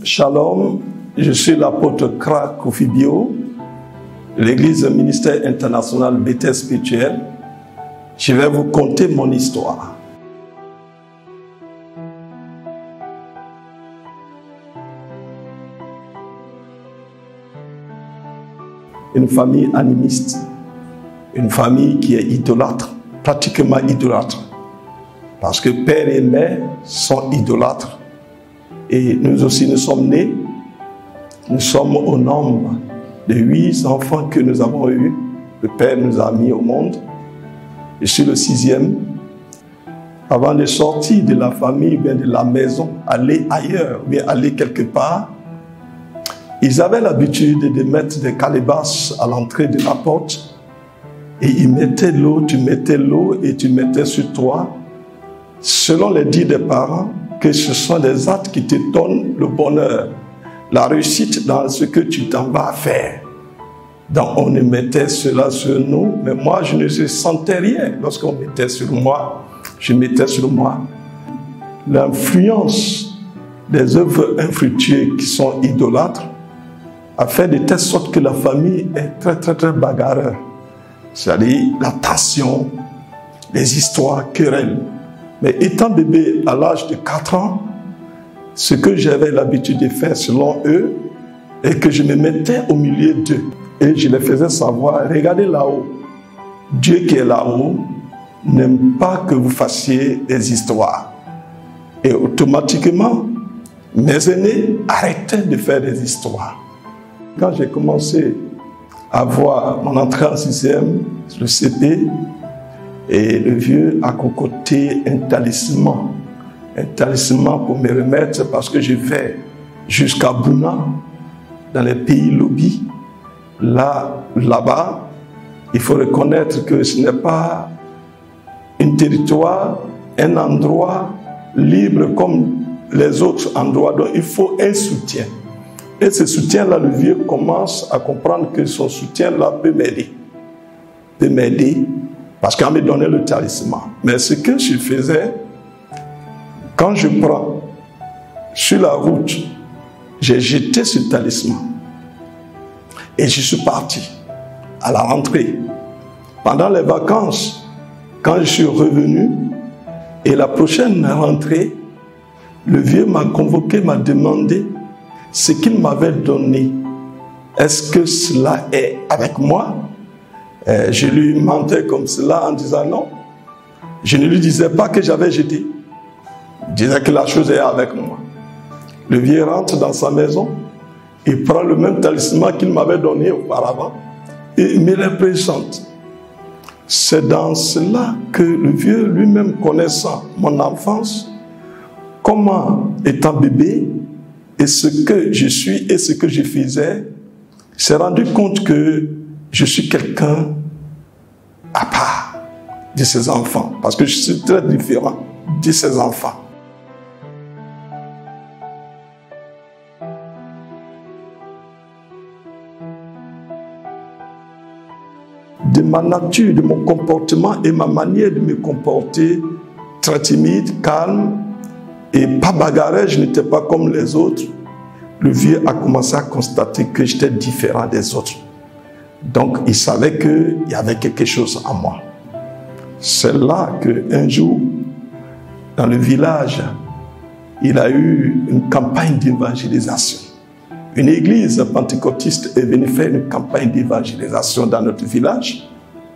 Shalom, je suis l'apôtre Kra Kofi Bio, l'église ministère international Bethel spirituel. Je vais vous conter mon histoire. Une famille animiste, une famille qui est idolâtre, pratiquement idolâtre. Parce que père et mère sont idolâtres. Et nous aussi, nous sommes nés. Nous sommes au nombre de 8 enfants que nous avons eus. Le père nous a mis au monde. Je suis le 6e. Avant de sortir de la famille, bien de la maison, aller ailleurs, bien aller quelque part, ils avaient l'habitude de mettre des calebasses à l'entrée de la porte. Et ils mettaient l'eau, tu mettais l'eau et tu mettais sur toi. Selon les dires des parents, que ce sont des actes qui te donnent le bonheur, la réussite dans ce que tu t'en vas faire. Donc on mettait cela sur nous, mais moi je ne sentais rien. Lorsqu'on mettait sur moi, je mettais sur moi. L'influence des œuvres infructueuses qui sont idolâtres a fait de telle sorte que la famille est très bagarreur. C'est-à-dire la tension, les histoires, querelles. Mais étant bébé à l'âge de 4 ans, ce que j'avais l'habitude de faire selon eux, est que je me mettais au milieu d'eux et je les faisais savoir, regardez là-haut, Dieu qui est là-haut n'aime pas que vous fassiez des histoires. Et automatiquement, mes aînés arrêtaient de faire des histoires. Quand j'ai commencé à voir mon entrée en 6e, le CP, et le vieux a concocté un talisman pour me remettre parce que je vais jusqu'à Bouna, dans les pays lobby. Là-bas, il faut reconnaître que ce n'est pas un territoire, un endroit libre comme les autres endroits. Donc il faut un soutien. Et ce soutien-là, le vieux commence à comprendre que son soutien-là peut m'aider. Parce qu'on me donnait le talisman. Mais ce que je faisais, quand je prends sur la route, j'ai jeté ce talisman. Et je suis parti à la rentrée. Pendant les vacances, quand je suis revenu, et la prochaine rentrée, le vieux m'a convoqué, m'a demandé ce qu'il m'avait donné. Est-ce que cela est avec moi? Je lui mentais comme cela en disant non. Je ne lui disais pas que j'avais jeté. Je disais que la chose est avec moi. Le vieux rentre dans sa maison, il prend le même talisman qu'il m'avait donné auparavant et il me le présente. C'est dans cela que le vieux lui-même, connaissant mon enfance, comment étant bébé et ce que je suis et ce que je faisais, s'est rendu compte que je suis quelqu'un à part de ses enfants, parce que je suis très différent de ses enfants. De ma nature, de mon comportement et ma manière de me comporter, très timide, calme et pas bagarreur, je n'étais pas comme les autres. Le vieux a commencé à constater que j'étais différent des autres. Donc, il savait qu'il y avait quelque chose en moi. C'est là qu'un jour, dans le village, il a eu une campagne d'évangélisation. Une église pentecôtiste est venue faire une campagne d'évangélisation dans notre village.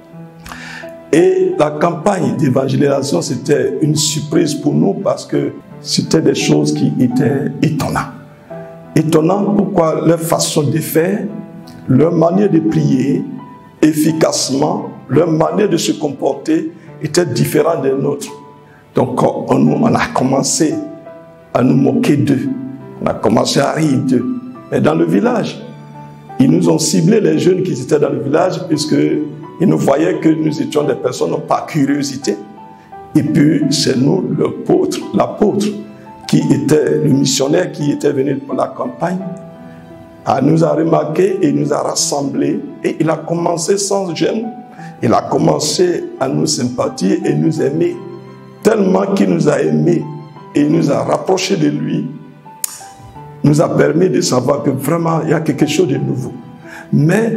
Et la campagne d'évangélisation, c'était une surprise pour nous parce que c'était des choses qui étaient étonnantes. Étonnantes pourquoi leur façon de faire, leur manière de prier efficacement, leur manière de se comporter était différente des nôtres. Donc on a commencé à nous moquer d'eux. On a commencé à rire d'eux. Mais dans le village, ils nous ont ciblé les jeunes qui étaient dans le village puisqu'ils nous voyaient que nous étions des personnes par curiosité. Et puis c'est nous, l'apôtre, qui était le missionnaire qui était venu pour la campagne, nous a remarqué et nous a rassemblés. Et il a commencé sans gêne. Il a commencé à nous sympathiser et nous aimer. Tellement qu'il nous a aimés et il nous a rapprochés de lui. nous a permis de savoir que vraiment, il y a quelque chose de nouveau. Mais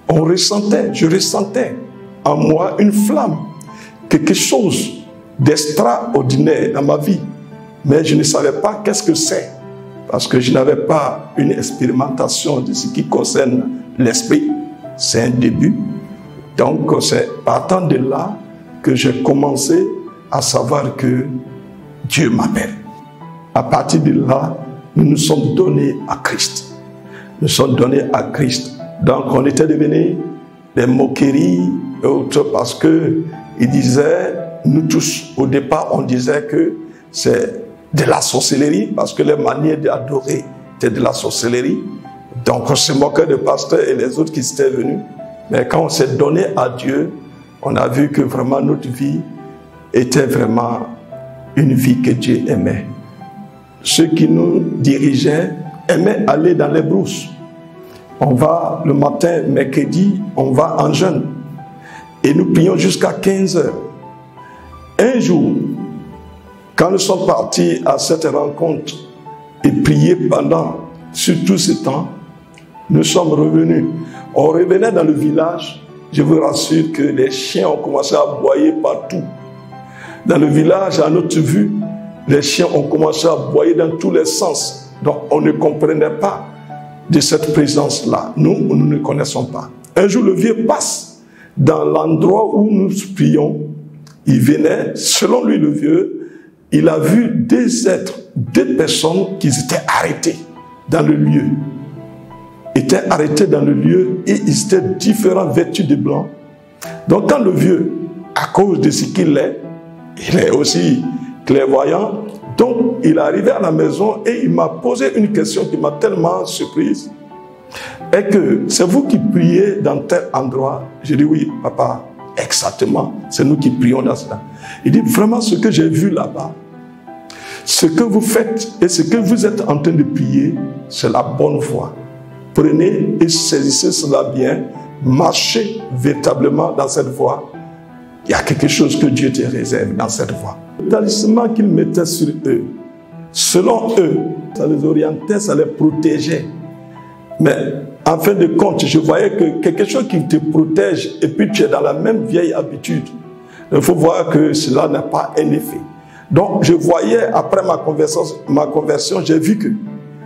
je ressentais en moi une flamme, quelque chose d'extraordinaire dans ma vie. Mais je ne savais pas qu'est-ce que c'est, parce que je n'avais pas une expérimentation de ce qui concerne l'esprit. C'est un début. Donc, c'est partant de là que j'ai commencé à savoir que Dieu m'appelle. À partir de là, nous nous sommes donnés à Christ. Nous sommes donnés à Christ. Donc, on était devenus des moqueries et autres parce que ils disaient, nous tous, au départ, on disait que c'est de la sorcellerie parce que les manières d'adorer étaient de la sorcellerie. Donc, on se moquait des pasteurs et les autres qui étaient venus. Mais quand on s'est donné à Dieu, on a vu que vraiment notre vie était vraiment une vie que Dieu aimait. Ceux qui nous dirigeaient aimaient aller dans les brousses. On va le matin, mercredi, on va en jeûne. Et nous prions jusqu'à 15 heures. Un jour, quand nous sommes partis à cette rencontre et priés pendant sur tout ce temps, nous sommes revenus. On revenait dans le village. Je vous rassure que les chiens ont commencé à aboyer partout. Dans le village, à notre vue, les chiens ont commencé à aboyer dans tous les sens. Donc, on ne comprenait pas de cette présence-là. Nous ne connaissons pas. Un jour, le vieux passe dans l'endroit où nous prions. Il venait, selon lui, le vieux, il a vu deux personnes qui étaient arrêtées dans le lieu. Étaient arrêtés dans le lieu et ils étaient différents, vêtus de blanc. Donc quand le vieux, à cause de ce qu'il est, il est aussi clairvoyant, donc il est arrivé à la maison et il m'a posé une question qui m'a tellement surprise. Et que c'est vous qui priez dans tel endroit? J'ai dit oui, papa, exactement, c'est nous qui prions dans cela. Il dit vraiment ce que j'ai vu là-bas, ce que vous faites et ce que vous êtes en train de prier, c'est la bonne voie. Prenez et saisissez cela bien, marchez véritablement dans cette voie. Il y a quelque chose que Dieu te réserve dans cette voie. Le talisman qu'il mettait sur eux, selon eux, ça les orientait, ça les protégeait. Mais en fin de compte, je voyais que quelque chose qui te protège et puis tu es dans la même vieille habitude. Il faut voir que cela n'a pas un effet. Donc je voyais, après ma conversion, j'ai vu que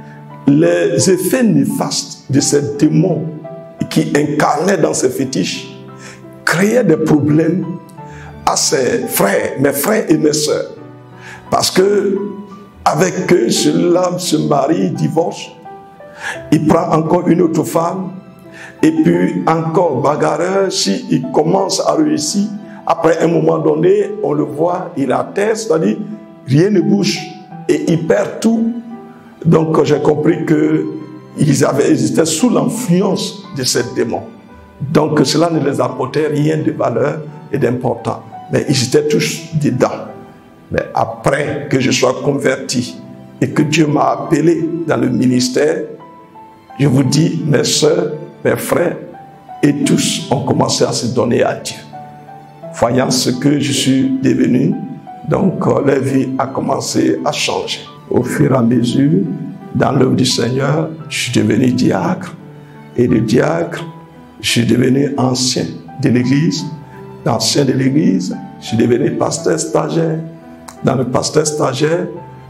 les effets néfastes de ces démons qui incarnaient dans ces fétiches créaient des problèmes à ses frères, mes frères et mes sœurs. Parce que avec eux, celui-là se marie, divorce, il prend encore une autre femme, et puis encore bagarreur, s'il commence à réussir, après un moment donné, on le voit, il atterre, c'est-à-dire rien ne bouge, et il perd tout. Donc j'ai compris qu'ils étaient sous l'influence de ces démons. Donc cela ne les apportait rien de valeur et d'important. Mais ils étaient tous dedans. Mais après que je sois converti et que Dieu m'a appelé dans le ministère, je vous dis, mes soeurs, mes frères, et tous ont commencé à se donner à Dieu. Voyant ce que je suis devenu, donc leur vie a commencé à changer. Au fur et à mesure, dans l'œuvre du Seigneur, je suis devenu diacre. Et de diacre, je suis devenu ancien de l'Église. Ancien de l'Église, je suis devenu pasteur stagiaire. Dans le pasteur stagiaire,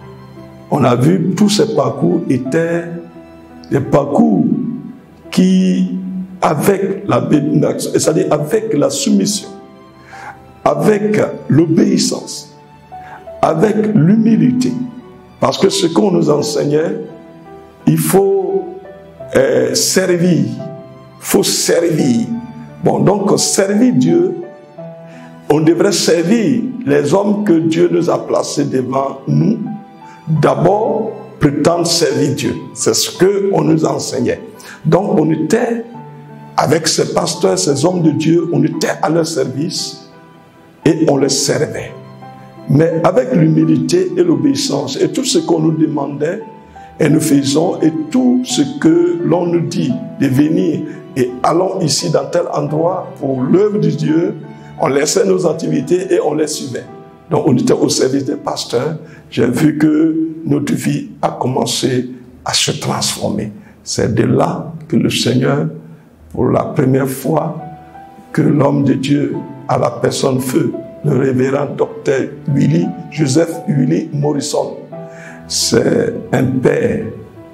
on a vu que tous ces parcours étaient des parcours qui, avec c'est-à-dire avec la soumission, avec l'obéissance, avec l'humilité, parce que ce qu'on nous enseignait, il faut servir, il faut servir. Bon, donc servir Dieu, on devrait servir les hommes que Dieu nous a placés devant nous. D'abord, prétendre servir Dieu. C'est ce qu'on nous enseignait. Donc, on était avec ces pasteurs, ces hommes de Dieu, on était à leur service et on les servait. Mais avec l'humilité et l'obéissance et tout ce qu'on nous demandait, et nous faisons, et tout ce que l'on nous dit de venir et allons ici dans tel endroit pour l'œuvre de Dieu, on laissait nos activités et on les suivait. Donc on était au service des pasteurs. J'ai vu que notre vie a commencé à se transformer. C'est de là que le Seigneur, pour la première fois, que l'homme de Dieu, à la personne feu, le révérend docteur Joseph Willie Morrison, c'est un père,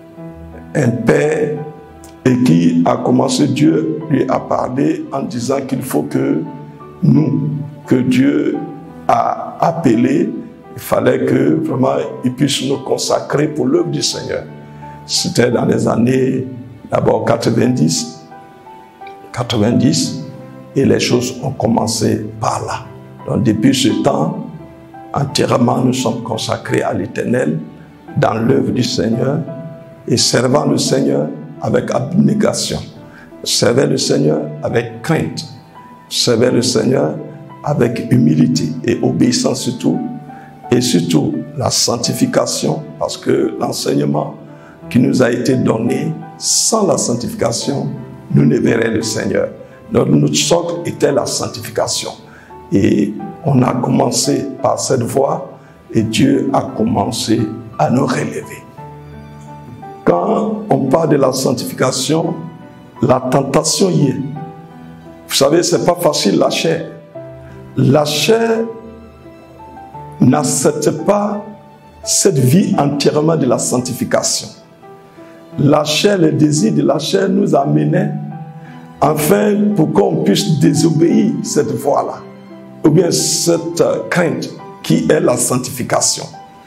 et qui a commencé, Dieu lui a parlé en disant qu'il faut que nous, que Dieu a appelé, il fallait que vraiment il puisse nous consacrer pour l'œuvre du Seigneur. C'était dans les années d'abord 90, et les choses ont commencé par là. Donc depuis ce temps, entièrement nous sommes consacrés à l'Éternel dans l'œuvre du Seigneur et servant le Seigneur avec abnégation. Servez le Seigneur avec crainte. Servez le Seigneur avec humilité et obéissance surtout. Et surtout la sanctification, parce que l'enseignement qui nous a été donné, sans la sanctification, nous ne verrions le Seigneur. Notre socle était la sanctification. Et on a commencé par cette voie et Dieu a commencé à nous relever. Quand on parle de la sanctification, la tentation y est. Vous savez, ce n'est pas facile, la chair. La chair n'accepte pas cette vie entièrement de la sanctification. La chair, le désir de la chair nous amenait afin pour qu'on puisse désobéir cette voie-là, ou bien cette crainte qui est la sanctification.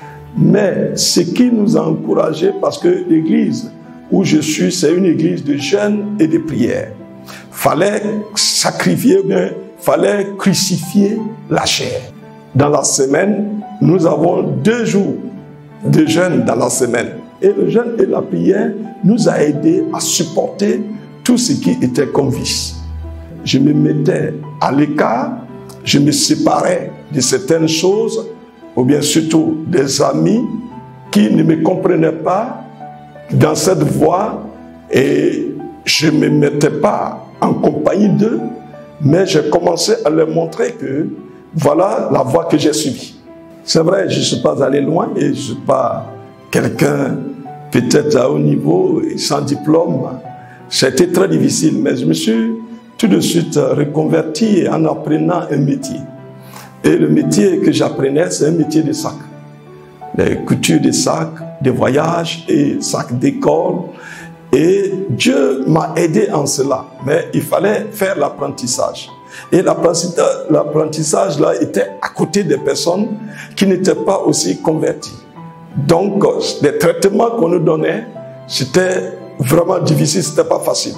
Mais ce qui nous a encouragés, parce que l'église où je suis, c'est une église de jeûne et de prière. Fallait sacrifier, bien, fallait crucifier la chair. Dans la semaine, nous avons 2 jours de jeûne dans la semaine. Et le jeûne et la prière nous a aidés à supporter tout ce qui était comme vice. Je me mettais à l'écart, je me séparais de certaines choses, ou bien surtout des amis qui ne me comprenaient pas dans cette voie, et je ne me mettais pas en compagnie d'eux, mais j'ai commencé à leur montrer que voilà la voie que j'ai suivie. C'est vrai, je ne suis pas allé loin et je ne suis pas quelqu'un peut-être à haut niveau et sans diplôme. C'était très difficile, mais je me suis tout de suite reconverti en apprenant un métier. Et le métier que j'apprenais, c'est un métier de sac. Les coutures de sacs, de voyage et sacs d'école. Et Dieu m'a aidé en cela. Mais il fallait faire l'apprentissage. Et l'apprentissage là était à côté des personnes qui n'étaient pas aussi converties. Donc, les traitements qu'on nous donnait, c'était vraiment difficile, c'était pas facile.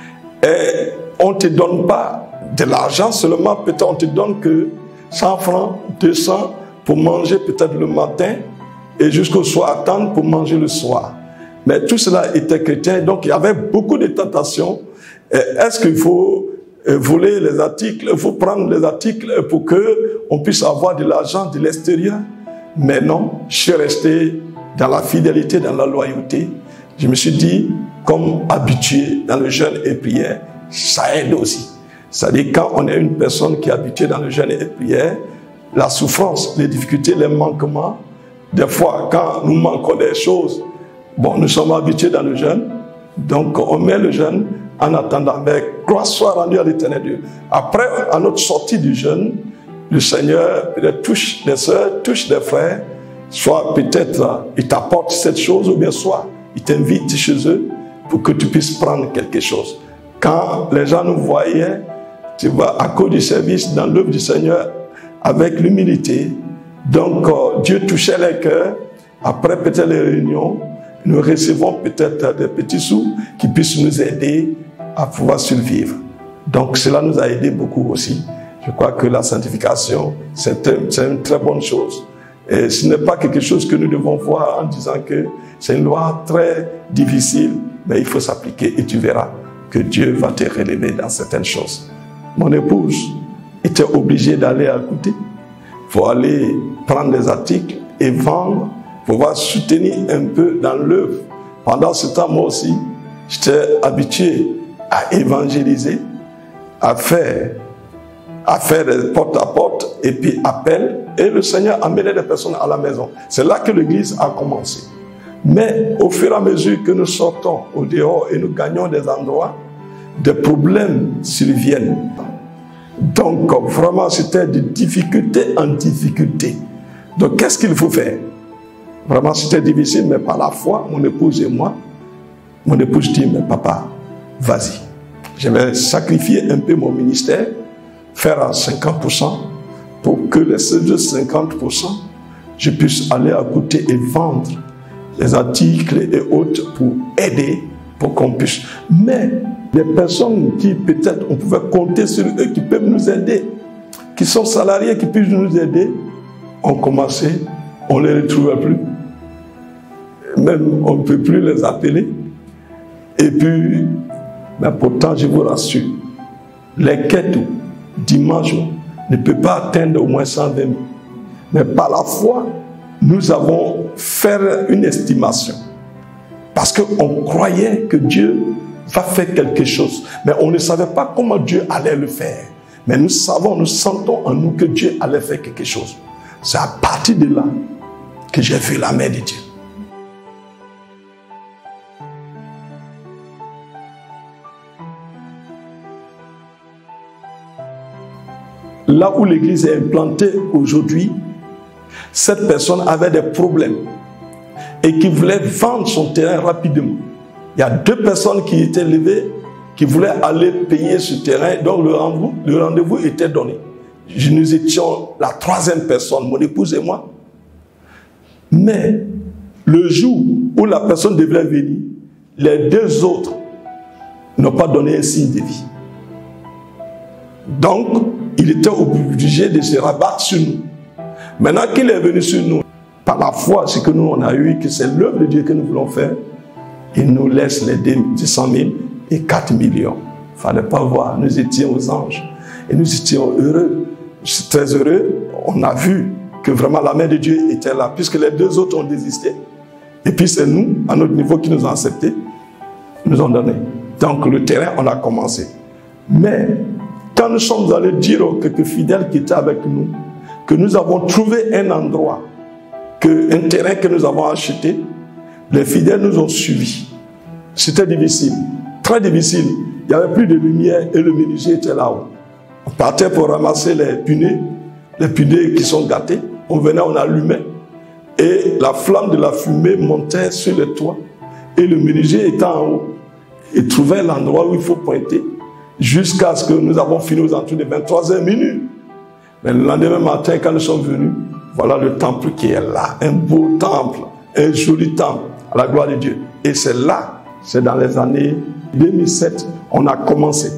Et on ne te donne pas de l'argent seulement, peut-être on te donne que 100 francs, 200 pour manger peut-être le matin et jusqu'au soir attendre pour manger le soir. Mais tout cela était chrétien, donc il y avait beaucoup de tentations. Est-ce qu'il faut voler les articles, il faut prendre les articles pour qu'on puisse avoir de l'argent de l'extérieur? Mais non, je suis resté dans la fidélité, dans la loyauté. Je me suis dit, comme habitué dans le jeûne et prière, ça aide aussi. C'est-à-dire quand on est une personne qui est habituée dans le jeûne et prière, la souffrance, les difficultés, les manquements, des fois quand nous manquons des choses, bon, nous sommes habitués dans le jeûne, donc on met le jeûne en attendant, mais gloire soit rendue à l'Éternel Dieu. Après, à notre sortie du jeûne, le Seigneur peut-être touche les sœurs, touche les frères, soit peut-être il t'apporte cette chose, ou bien soit il t'invite chez eux pour que tu puisses prendre quelque chose. Quand les gens nous voyaient, tu vois, à cause du service dans l'œuvre du Seigneur, avec l'humilité, donc Dieu touchait les cœurs. Après peut-être les réunions, nous recevons peut-être des petits sous qui puissent nous aider à pouvoir survivre. Donc cela nous a aidé beaucoup aussi. Je crois que la sanctification, c'est une très bonne chose. Et ce n'est pas quelque chose que nous devons voir en disant que c'est une loi très difficile, mais il faut s'appliquer et tu verras que Dieu va te relever dans certaines choses. Mon épouse était obligée d'aller à côté pour aller prendre des articles et vendre, pour pouvoir soutenir un peu dans l'œuvre. Pendant ce temps, moi aussi, j'étais habitué à évangéliser, à faire des porte-à-porte et puis appel. Et le Seigneur amenait des personnes à la maison. C'est là que l'église a commencé. Mais au fur et à mesure que nous sortons au dehors et nous gagnons des endroits, des problèmes surviennent. Donc vraiment c'était de difficulté en difficulté. Donc qu'est-ce qu'il faut faire? Vraiment c'était difficile, mais par la foi, mon épouse et moi, mon épouse dit, mais papa, vas-y. Je vais sacrifier un peu mon ministère, faire à 50%, pour que les 50%, je puisse aller à côté et vendre les articles et autres pour aider, pour qu'on puisse. Mais des personnes qui peut-être on pouvait compter sur eux, qui peuvent nous aider, qui sont salariés, qui puissent nous aider, ont commencé, on ne les retrouvait plus. Même on ne peut plus les appeler. Et puis, mais pourtant, je vous rassure, les quêtes dimanche ne peuvent pas atteindre au moins 120 000. Mais par la foi, nous avons fait une estimation. Parce qu'on croyait que Dieu va faire quelque chose. Mais on ne savait pas comment Dieu allait le faire. Mais nous savons, nous sentons en nous que Dieu allait faire quelque chose. C'est à partir de là que j'ai vu la main de Dieu. Là où l'église est implantée aujourd'hui, cette personne avait des problèmes et qui voulait vendre son terrain rapidement. Il y a 2 personnes qui étaient levées, qui voulaient aller payer ce terrain, donc le rendez-vous était donné. Nous étions la 3e personne, mon épouse et moi. Mais le jour où la personne devrait venir, les 2 autres n'ont pas donné un signe de vie. Donc, il était obligé de se rabattre sur nous. Maintenant qu'il est venu sur nous, par la foi, ce que nous on a eu, que c'est l'œuvre de Dieu que nous voulons faire, il nous laisse les 200 000 et 4 millions. Il ne fallait pas voir, nous étions aux anges. Et nous étions heureux. Je suis très heureux. On a vu que vraiment la main de Dieu était là, puisque les 2 autres ont désisté. Et puis c'est nous, à notre niveau, qui nous ont acceptés, nous ont donné. Donc le terrain, on a commencé. Mais quand nous sommes allés dire aux quelques fidèles qui étaient avec nous que nous avons trouvé un endroit, un terrain que nous avons acheté, les fidèles nous ont suivis. C'était difficile, très difficile. Il n'y avait plus de lumière et le menuisier était là-haut. On partait pour ramasser les punaises qui sont gâtés. On venait, on allumait et la flamme de la fumée montait sur le toit. Et le menuisier était en haut. Il trouvait l'endroit où il faut pointer. Jusqu'à ce que nous avons fini aux alentours de 23h minuit. Mais le lendemain matin, quand nous sommes venus, voilà le temple qui est là. Un beau temple, un joli temple, à la gloire de Dieu. Et c'est là, c'est dans les années 2007, on a commencé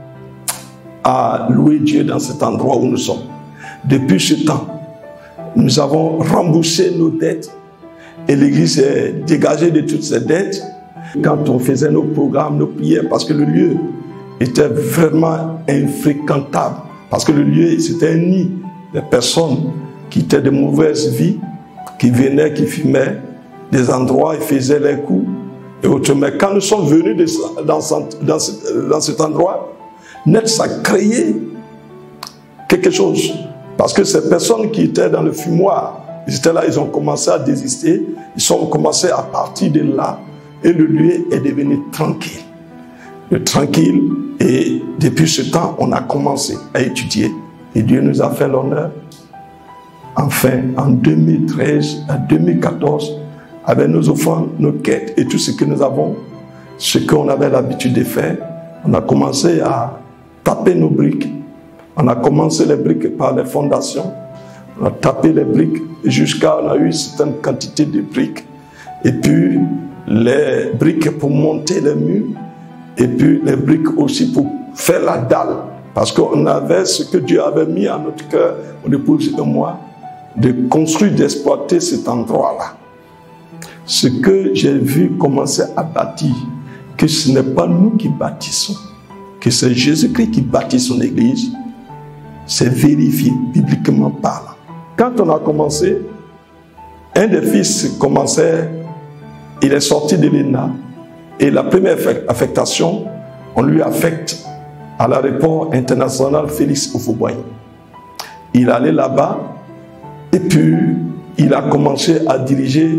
à louer Dieu dans cet endroit où nous sommes. Depuis ce temps, nous avons remboursé nos dettes et l'Église est dégagée de toutes ces dettes. Quand on faisait nos programmes, nos prières, parce que le lieu était vraiment infréquentable. Parce que le lieu, c'était un nid de personnes qui étaient de mauvaise vie, qui venaient, qui fumaient, des endroits, ils faisaient les coups et autres. Mais quand nous sommes venus dans cet endroit, net, ça créait quelque chose. Parce que ces personnes qui étaient dans le fumoir, ils étaient là, ils ont commencé à désister, ils ont commencé à partir de là, et le lieu est devenu tranquille. Tranquille, et depuis ce temps, on a commencé à étudier, et Dieu nous a fait l'honneur. Enfin, en 2013 à 2014, avec nos offrandes, nos quêtes et tout ce que nous avons, ce qu'on avait l'habitude de faire, on a commencé à taper nos briques. On a commencé les briques par les fondations. On a tapé les briques jusqu'à on a eu une certaine quantité de briques. Et puis les briques pour monter les murs. Et puis les briques aussi pour faire la dalle. Parce qu'on avait ce que Dieu avait mis à notre cœur, mon épouse et moi, de construire, d'exploiter cet endroit-là. Ce que j'ai vu commencer à bâtir, que ce n'est pas nous qui bâtissons, que c'est Jésus-Christ qui bâtit son église, c'est vérifié, bibliquement parlant. Quand on a commencé, un des fils commençait, il est sorti de l'ENA, et la première affectation, on lui affecte à l'aéroport international Félix Houphouët-Boigny. Il allait là-bas, et puis il a commencé à diriger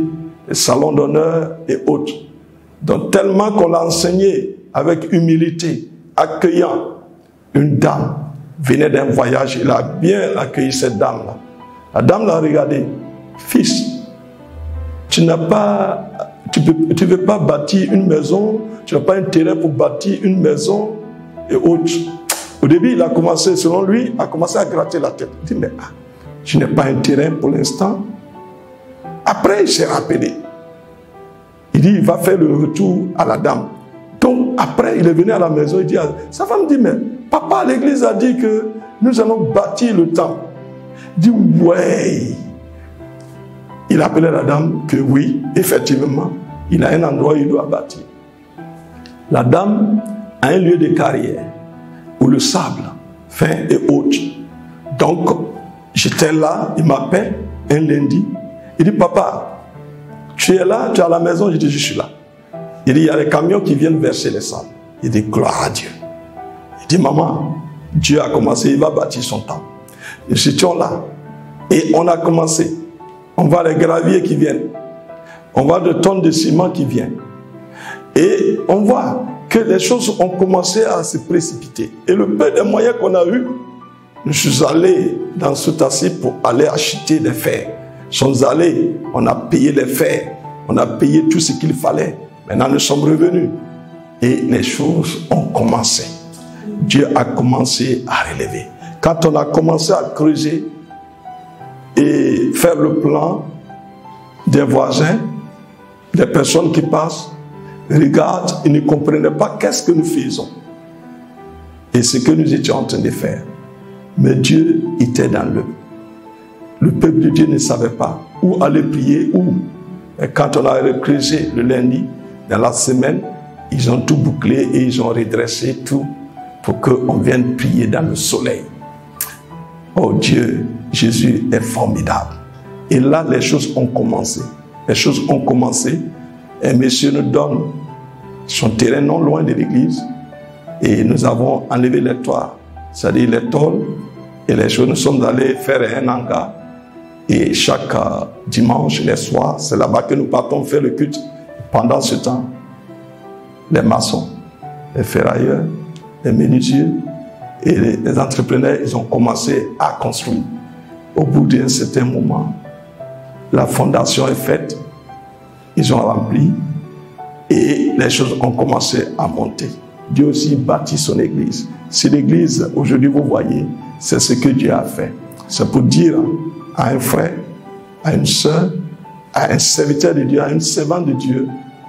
les salons d'honneur et autres. Donc tellement qu'on l'a enseigné avec humilité, accueillant. Une dame venait d'un voyage, il a bien accueilli cette dame-là. La dame l'a regardé. Fils, tu ne veux pas bâtir une maison, tu n'as pas un terrain pour bâtir une maison et autres. Au début, il a commencé, selon lui, à gratter la tête. Il dit, mais je n'ai pas un terrain pour l'instant. Après, il s'est rappelé. Il dit, il va faire le retour à la dame. Donc, après, il est venu à la maison, il dit, sa femme dit, mais papa, l'église a dit que nous allons bâtir le temple. Il dit, ouais. Il appelait la dame que oui, effectivement, il a un endroit où il doit bâtir. La dame a un lieu de carrière où le sable fin et haute. Donc, j'étais là, il m'appelle un lundi. Il dit, papa, tu es là, tu es à la maison? Je dis, je suis là. Il dit, il y a les camions qui viennent verser les sables. Il dit, gloire à Dieu. Il dit, maman, Dieu a commencé, il va bâtir son temple. Nous étions là. Et on a commencé. On voit les graviers qui viennent. On voit des tonnes de ciment qui viennent. Et on voit que les choses ont commencé à se précipiter. Et le peu de moyens qu'on a eu, nous sommes allés dans Soutassi pour aller acheter des fers. Nous sommes allés, on a payé les fers, on a payé tout ce qu'il fallait. Maintenant, nous sommes revenus. Et les choses ont commencé. Dieu a commencé à relever. Quand on a commencé à creuser et faire le plan des voisins, des personnes qui passent, regardent, ils ne comprenaient pas qu'est-ce que nous faisons et ce que nous étions en train de faire. Mais Dieu était dans l'œuvre. Le peuple de Dieu ne savait pas où aller prier, où. Et quand on a creusé le lundi, dans la semaine, ils ont tout bouclé et ils ont redressé tout pour qu'on vienne prier dans le soleil. Oh Dieu, Jésus est formidable. Et là, les choses ont commencé. Les choses ont commencé. Et monsieur nous donne son terrain non loin de l'église. Et nous avons enlevé les toits, c'est-à-dire les tôles. Et les choses, nous sommes allés faire un hangar. Et chaque dimanche, les soirs, c'est là-bas que nous partons faire le culte. Pendant ce temps, les maçons, les ferrailleurs, les menuisiers et les entrepreneurs, ils ont commencé à construire. Au bout d'un certain moment, la fondation est faite, ils ont rempli et les choses ont commencé à monter. Dieu aussi bâtit son église. Si l'église, aujourd'hui vous voyez, c'est ce que Dieu a fait. C'est pour dire à un frère, à une sœur, à un serviteur de Dieu, à une servante de Dieu,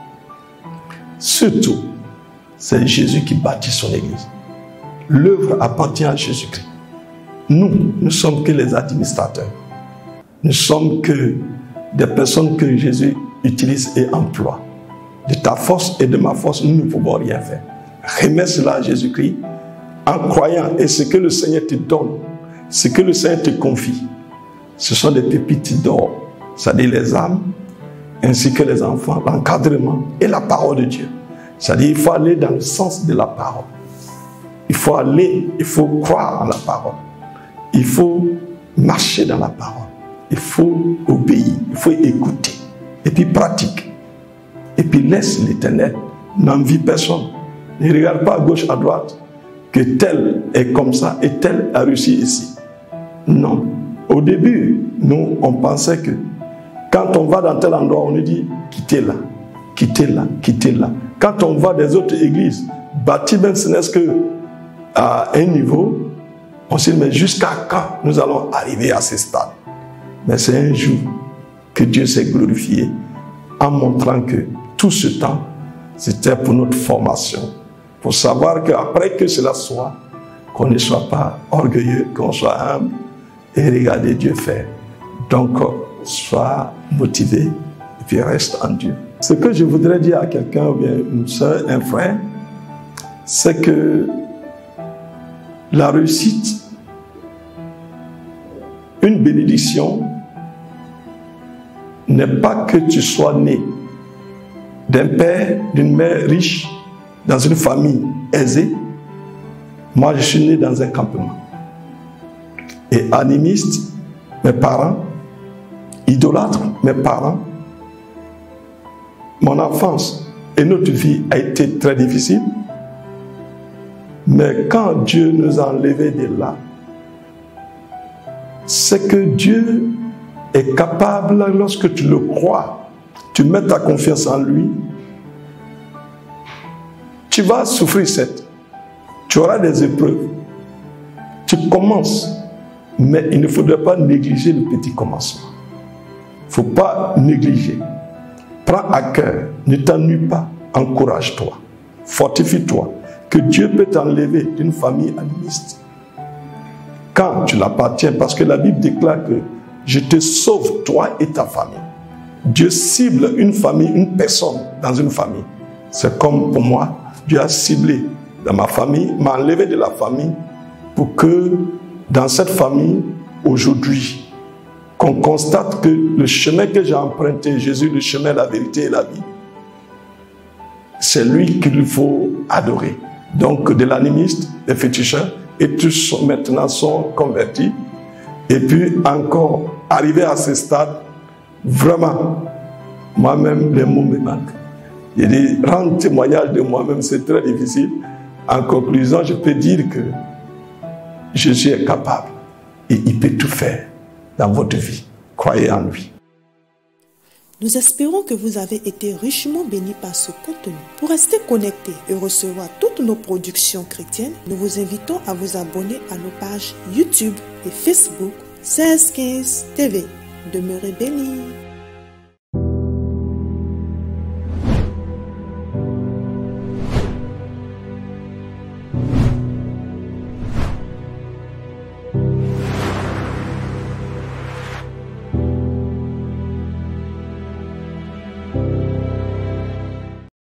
surtout, c'est Jésus qui bâtit son église. L'œuvre appartient à Jésus-Christ. Nous ne sommes que les administrateurs. Nous sommes que des personnes que Jésus utilise et emploie. De ta force et de ma force, nous ne pouvons rien faire. Remets cela à Jésus-Christ en croyant. Et ce que le Seigneur te donne, ce que le Seigneur te confie, ce sont des pépites d'or. C'est-à-dire les âmes, ainsi que les enfants, l'encadrement et la parole de Dieu. C'est-à-dire qu'il faut aller dans le sens de la parole. Il faut aller, il faut croire en la parole. Il faut marcher dans la parole. Il faut obéir, il faut écouter. Et puis pratique. Et puis laisse l'Éternel. N'envie personne. Ne regarde pas à gauche, à droite, que tel est comme ça et tel a réussi ici. Non. Au début, nous, on pensait que quand on va dans tel endroit, on nous dit quittez là, quittez là, quittez là. Quand on va des autres églises, bâties même ce n'est que à un niveau, on se dit mais jusqu'à quand nous allons arriver à ce stade? Mais c'est un jour que Dieu s'est glorifié en montrant que tout ce temps, c'était pour notre formation. Pour savoir qu'après que cela soit, qu'on ne soit pas orgueilleux, qu'on soit humble et regarder Dieu faire. Donc, sois motivé et puis reste en Dieu. Ce que je voudrais dire à quelqu'un, ou bien une soeur, un frère, c'est que la réussite, une bénédiction, n'est pas que tu sois né d'un père, d'une mère riche, dans une famille aisée. Moi, je suis né dans un campement. Et animiste, mes parents, idolâtre, mes parents, mon enfance et notre vie a été très difficile. Mais quand Dieu nous a enlevés de là, c'est que Dieu est capable, lorsque tu le crois, tu mets ta confiance en lui, tu vas souffrir certes, tu auras des épreuves, tu commences, mais il ne faudrait pas négliger le petit commencement. Il ne faut pas négliger. Prends à cœur, ne t'ennuie pas, encourage-toi, fortifie-toi, que Dieu peut t'enlever d'une famille animiste. Quand tu l'appartiens, parce que la Bible déclare que je te sauve, toi et ta famille. Dieu cible une famille, une personne dans une famille. C'est comme pour moi, Dieu a ciblé dans ma famille, m'a enlevé de la famille pour que dans cette famille, aujourd'hui, qu'on constate que le chemin que j'ai emprunté, Jésus, le chemin, la vérité et la vie, c'est lui qu'il faut adorer. Donc, de l'animiste, des féticheurs, et tous maintenant sont convertis. Et puis encore, arrivé à ce stade, vraiment, moi-même, les mots me manquent. Il dit, rendre témoignage de moi-même, c'est très difficile. En conclusion, je peux dire que Jésus est capable et il peut tout faire dans votre vie. Croyez en lui. Nous espérons que vous avez été richement bénis par ce contenu. Pour rester connecté et recevoir toutes nos productions chrétiennes, nous vous invitons à vous abonner à nos pages YouTube et Facebook 1615 TV. Demeurez bénis.